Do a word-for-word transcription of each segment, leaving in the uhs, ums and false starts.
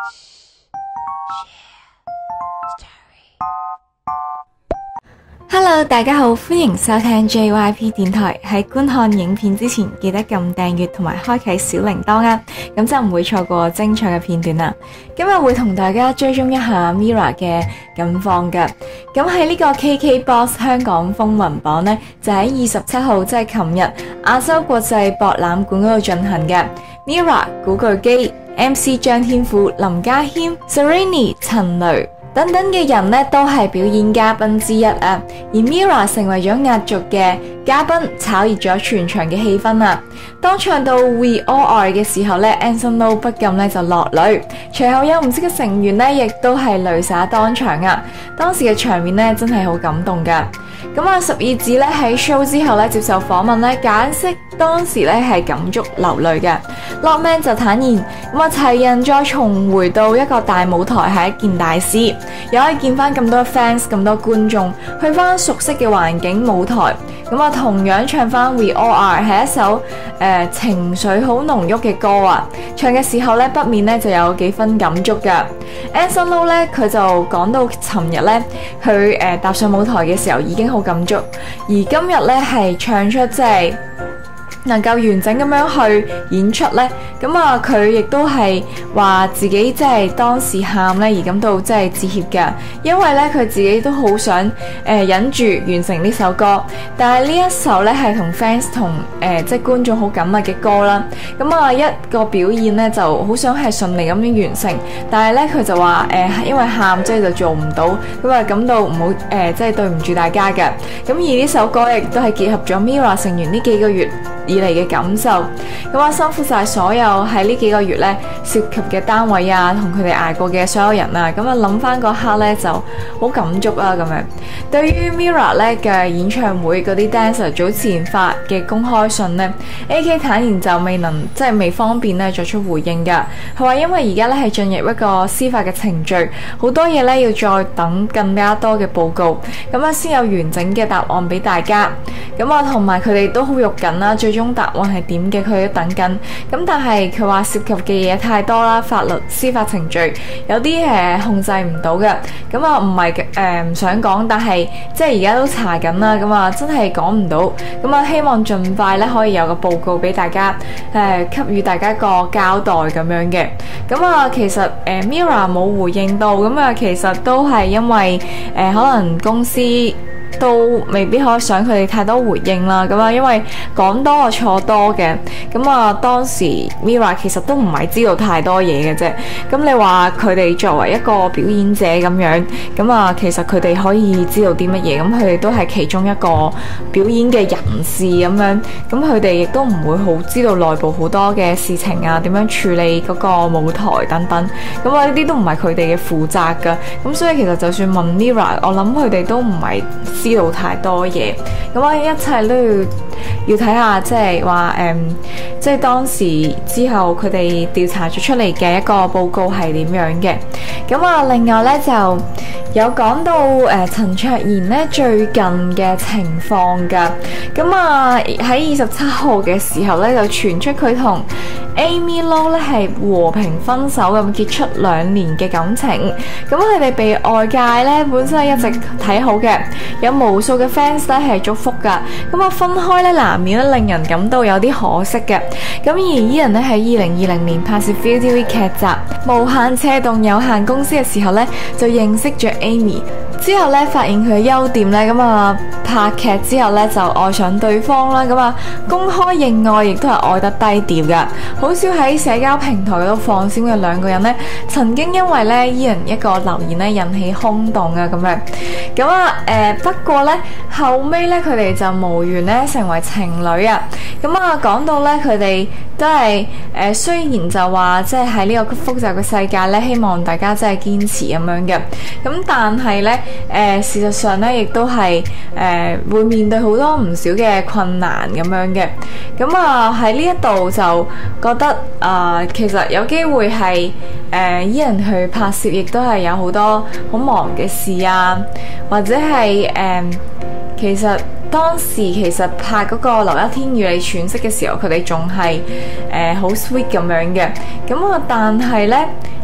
Hello， 大家好，歡迎收聽 J Y P 電台。喺觀看影片之前，記得撳訂閱同埋開啟小鈴鐺啊，咁就唔會錯過精彩嘅片段啦。今日會同大家追蹤一下 Mirror 嘅近況噶。咁喺呢個 K K B O X 香港風雲榜呢，就喺二十七號，即係琴日亞洲國際博覽館嗰度進行嘅。Mirror、古巨基、M C 張天賦、林家謙、Serrini、陳雷等等嘅人呢，都係表演嘉賓之一啊，而 Mirror 成為咗壓軸嘅嘉賓，炒熱咗全場嘅氣氛啊。當唱到 We All Are 嘅時候呢， Anson Lo 不禁呢就落淚，隨後有唔少嘅成員呢亦都係淚灑當場啊。當時嘅場面呢真係好感動噶。咁啊，十二指咧喺 show 之後咧接受訪問咧，解釋當時咧係感觸流淚嘅。Lockman 就坦言，咁啊齊人再重回到一個大舞台係一件大事，又可以見翻咁多 fans 咁多觀眾，去翻熟悉嘅環境舞台，咁啊同樣唱翻 We All Are 係一首誒、呃、情緒好濃郁嘅歌啊，唱嘅時候咧不免咧就有幾分感觸噶。Anson Lo 咧佢就講到尋日咧佢誒踏上舞台嘅時候已經好感觸，而今日咧係唱出即係能夠完整咁樣去演出呢。咁啊佢亦都係話自己即係當時喊呢而感到即係致歉嘅，因為呢，佢自己都好想誒、呃、忍住完成呢首歌，但係呢一首呢係同 fans 同誒即係觀眾好緊密嘅歌啦。咁啊一個表演呢就好想係順利咁樣完成，但係呢，佢就話誒、呃、因為喊即係就做唔到，咁啊感到唔好誒即係對唔住大家嘅。咁而呢首歌亦都係結合咗 Mirror 成員呢幾個月以嚟嘅感受，咁啊辛苦晒所有喺呢幾個月咧涉及嘅單位啊，同佢哋捱過嘅所有人啊，咁啊諗翻嗰刻咧就好感觸啊咁樣。對於 Mirror 咧嘅演唱會嗰啲 dancer 早前發嘅公開信呢 A K 坦言就未能即係未方便咧作出回應㗎。佢話因為而家咧係進入一個司法嘅程序，好多嘢咧要再等更加多嘅報告，咁啊先有完整嘅答案俾大家。咁啊同埋佢哋都好肉緊啦，最終答案係點嘅佢都等緊。咁但係佢話涉及嘅嘢太多啦，法律司法程序有啲誒、呃、控制唔到嘅。咁啊唔係誒唔想講，但係即係而家都查緊啦。咁啊真係講唔到。咁啊希望盡快咧可以有個報告俾大家，誒、呃、給予大家一個交代咁樣嘅。咁啊其實誒、呃、Mirror 冇回應到，咁啊其實都係因為誒、呃、可能公司都未必可以想佢哋太多回應啦，咁啊，因為講多啊錯多嘅，咁啊當時 Mirror 其實都唔係知道太多嘢嘅啫。咁你話佢哋作為一個表演者咁樣，咁啊其實佢哋可以知道啲乜嘢？咁佢哋都係其中一個表演嘅人士咁樣，咁佢哋亦都唔會好知道內部好多嘅事情啊，點樣處理嗰個舞台等等。咁啊呢啲都唔係佢哋嘅負責噶。咁所以其實就算問 Mirror， 我諗佢哋都唔係知道太多嘢，咁啊一切都要要睇下，即係話誒，即係當時之後佢哋調查咗出嚟嘅一個報告係點樣嘅。咁啊，另外咧就有講到誒、呃、陳卓賢咧最近嘅情況噶。咁啊喺二十七號嘅時候咧就傳出佢同 Amy Lo 咧係和平分手咁，結束兩年嘅感情。咁佢哋被外界咧本身係一直睇好嘅，有無數嘅 fans 咧係祝福噶。咁啊分開咧難免咧令人感到有啲可惜嘅。咁而依人咧喺二零二零年拍攝 V T V 劇集《無限斜動有限公司》嘅時候咧就認識咗 Amy。之後咧發現佢嘅優點咧，咁啊拍劇之後咧就愛上對方啦。咁啊公開認愛亦都係愛得低調噶，好少喺社交平台嗰度放閃嘅兩個人咧，曾經因為咧依人一個留言咧引起轟動啊咁樣。咁啊誒不過咧後尾咧佢哋就無緣咧成為情侶啊。咁啊講到咧佢哋都係誒、呃、雖然就話即係喺呢個複雜嘅世界咧，希望大家真係堅持咁樣嘅。咁但係咧誒事實上咧亦都係誒、呃、會面對好多唔少嘅困難咁樣嘅。咁啊喺呢一度就覺得啊、呃、其實有機會係誒依人去拍攝，亦都係有好多好忙嘅事啊，或者係誒、呃、其實。當時其實拍嗰個《留一天與你喘息》嘅時候，佢哋仲係誒好 sweet 咁樣嘅。咁啊，但係呢，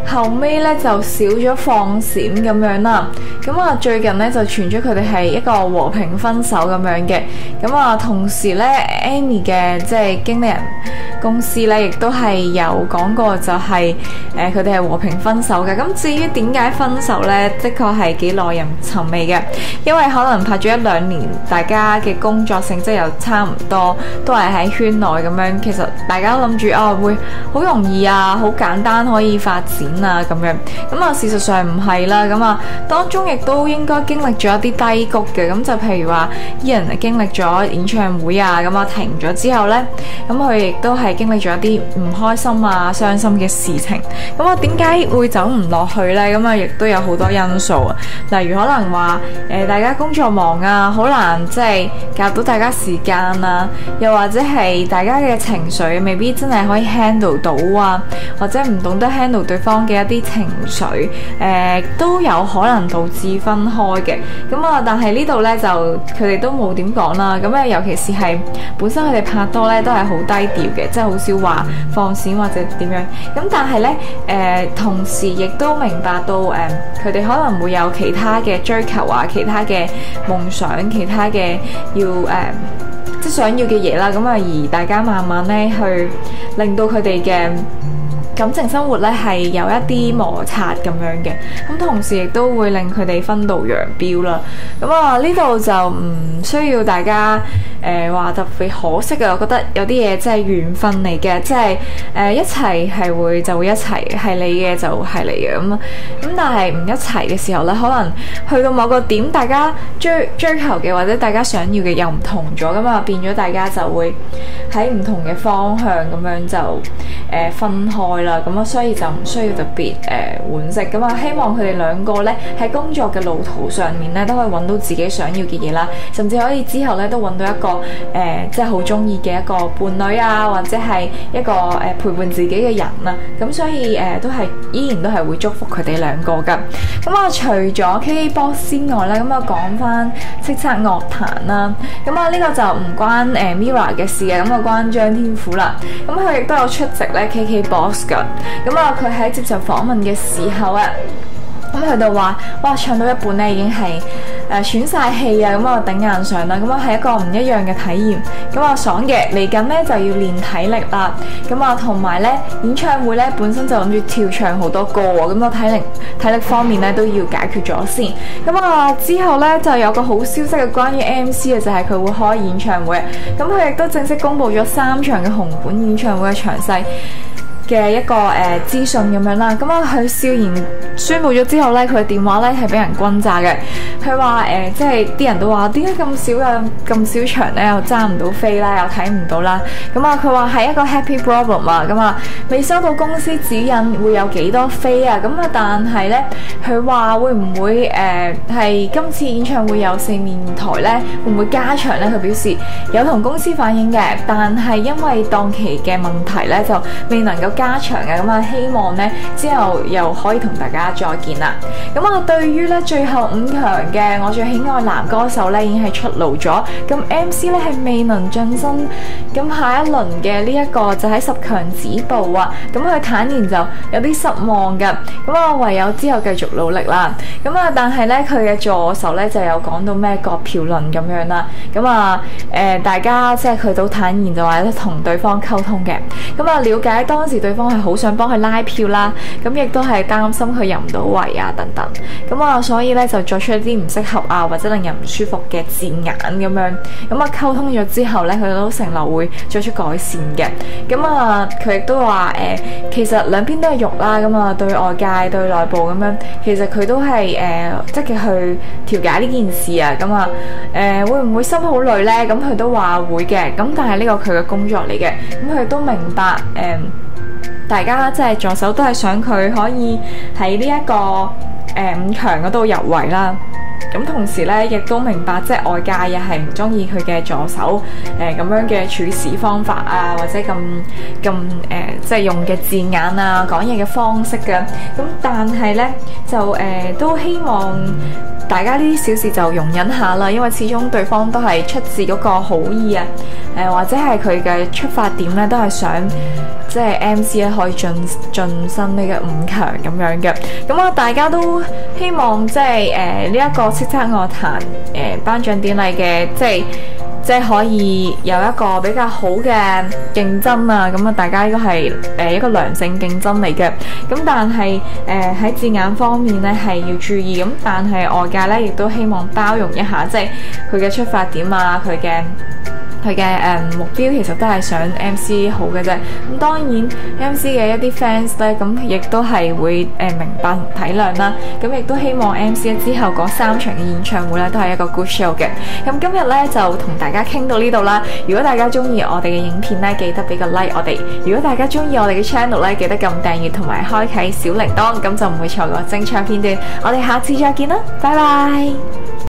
後尾咧就少咗放閃咁樣啦。咁啊最近咧就傳咗佢哋係一個和平分手咁樣嘅。咁啊同時咧 Amy 嘅即係經理人公司咧亦都係有講過就係誒佢哋係和平分手嘅。咁至於點解分手咧，的確係幾耐人尋味嘅，因為可能拍咗一兩年，大家嘅工作性質又差唔多，都係喺圈內咁樣。其實大家都諗住啊會好容易啊，好簡單可以發展啊咁樣。咁啊事實上唔係啦。咁啊當中亦都應該經歷咗一啲低谷嘅。咁就譬如話Ian係經歷咗演唱會啊，咁啊停咗之後呢，咁佢亦都係經歷咗一啲唔開心啊、傷心嘅事情。咁啊點解會走唔落去呢？咁啊亦都有好多因素啊，例如可能話誒、呃、大家工作忙啊，好難即係夾到大家時間啊，又或者係大家嘅情緒未必真係可以 handle 到啊，或者唔懂得 handle 對方嘅一啲情緒，誒、呃、都有可能導致分開嘅。咁啊但係呢度呢，就佢哋都冇點講啦。咁啊尤其是係本身佢哋拍拖呢，都係好低調嘅，即係好少話放閃或者點樣。咁但係呢，誒、呃、同時亦都明白到誒佢哋可能會有其他嘅追求啊，其他嘅夢想，其他嘅要誒、呃、即係想要嘅嘢啦。咁啊而大家慢慢呢，去令到佢哋嘅感情生活咧係有一啲摩擦咁樣嘅。咁同時亦都會令佢哋分道揚鑣啦。咁啊呢度就唔需要大家誒話、呃、特別可惜嘅。我覺得有啲嘢真係緣分嚟嘅，即係誒、呃、一齊係會就會一齊，係你嘅就係你嘅咁。咁但係唔一齊嘅時候咧，可能去到某個點，大家追追求嘅或者大家想要嘅又唔同咗，咁啊變咗大家就會喺唔同嘅方向咁樣就誒、呃、分開啦。咁啊，所以就唔需要特別誒惋惜咁啊。希望佢哋兩個咧喺工作嘅路途上面咧，都可以揾到自己想要嘅嘢啦，甚至可以之後咧都揾到一個誒、呃、即係好中意嘅一個伴侶啊，或者係一個誒、呃、陪伴自己嘅人啊。咁所以誒、呃、都係依然都係會祝福佢哋兩個噶。咁啊，除咗 K K Box 之外咧，咁啊講翻叱咤樂壇啦。咁啊呢個就唔關誒、呃、Mirror 嘅事嘅，咁啊關張天賦啦。咁佢亦都有出席咧 K K Box 噶。咁啊，佢喺接受訪問嘅時候啊，咁佢就話：哇，唱到一半咧已經係誒喘晒氣啊！咁啊頂硬上啦，咁啊係一個唔一樣嘅體驗。咁啊爽嘅，嚟緊咧就要練體力啦。咁啊同埋咧演唱會咧本身就諗住跳唱好多歌喎，咁啊體力體力方面咧都要解決咗先。咁啊之後咧就有個好消息嘅關於 M C 嘅，就係佢會開演唱會。咁佢亦都正式公布咗三場嘅紅館演唱會嘅詳細嘅一個誒、呃、資訊咁樣啦。咁啊佢笑言宣布咗之後咧，佢嘅電話咧係俾人轟炸嘅。佢話誒即係啲人都話點解咁少嘅咁少場咧，又揸唔到飛啦，又睇唔到啦。咁啊佢話係一個 happy problem 啊。咁啊未收到公司指引會有幾多飛啊。咁啊但係咧佢話會唔會誒係今次演唱會有四面台咧，會唔會加場咧？佢表示有同公司反映嘅，但係因為檔期嘅問題咧，就未能夠加場嘅。咁啊希望咧之後又可以同大家再見啦。咁啊對於咧最後五強嘅我最喜愛男歌手咧已經係出爐咗，咁 M C 咧係未能晉身咁下一輪嘅呢一個就喺十強止步啊。咁佢坦言就有啲失望㗎，咁啊唯有之後繼續努力啦。咁啊但係咧佢嘅助手咧就有講到咩國票論咁樣啦。咁啊誒大家即係佢都坦言就話咧同對方溝通嘅，咁啊了解當時對方係好想幫佢拉票啦，咁亦都係擔心佢入唔到圍啊等等。咁啊所以咧就作出一啲唔適合啊或者令人唔舒服嘅字眼咁樣。咁啊溝通咗之後咧，佢都承諾會作出改善嘅。咁啊佢亦都話誒其實兩邊都係肉啦。咁啊對外界對內部咁樣，其實佢都係誒積極去調解呢件事啊。咁啊誒會唔會心好累咧？咁佢都話會嘅。咁但係呢個佢嘅工作嚟嘅，咁佢都明白誒、呃、大家即係助手都係想佢可以喺呢一個誒、呃、五強嗰度入圍啦。咁同時咧，亦都明白即係外界又係唔中意佢嘅助手誒咁、呃、樣嘅處事方法啊，或者咁咁誒即係用嘅字眼啊，講嘢嘅方式嘅。咁但係咧就誒、呃、都希望大家呢啲小事就容忍下啦，因為始終對方都係出自嗰個好意啊，誒、呃、或者係佢嘅出發點咧都係想即係 M C 咧可以進晉身呢個五強咁樣嘅。咁啊，大家都希望即係誒呢一個叱咤樂壇誒頒獎典禮嘅即係。即係可以有一個比較好嘅競爭啊，咁啊大家呢個係誒一個良性競爭嚟嘅，咁但係誒喺字眼方面咧係要注意，咁但係外界咧亦都希望包容一下，即係佢嘅出發點啊，佢嘅佢嘅誒目標其實都係想 M C 好嘅啫。咁當然 M C 嘅一啲 fans 咧，咁亦都係會誒、呃、明白同體諒啦。咁亦都希望 M C 之後嗰三場嘅演唱會咧都係一個 good show 嘅。咁今日咧就同大家傾到呢度啦。如果大家中意我哋嘅影片咧，記得俾個 like 我哋。如果大家中意我哋嘅 channel 咧，記得撳訂閱同埋開啟小鈴鐺，咁就唔會錯過精彩片段。我哋下次再見啦，拜拜。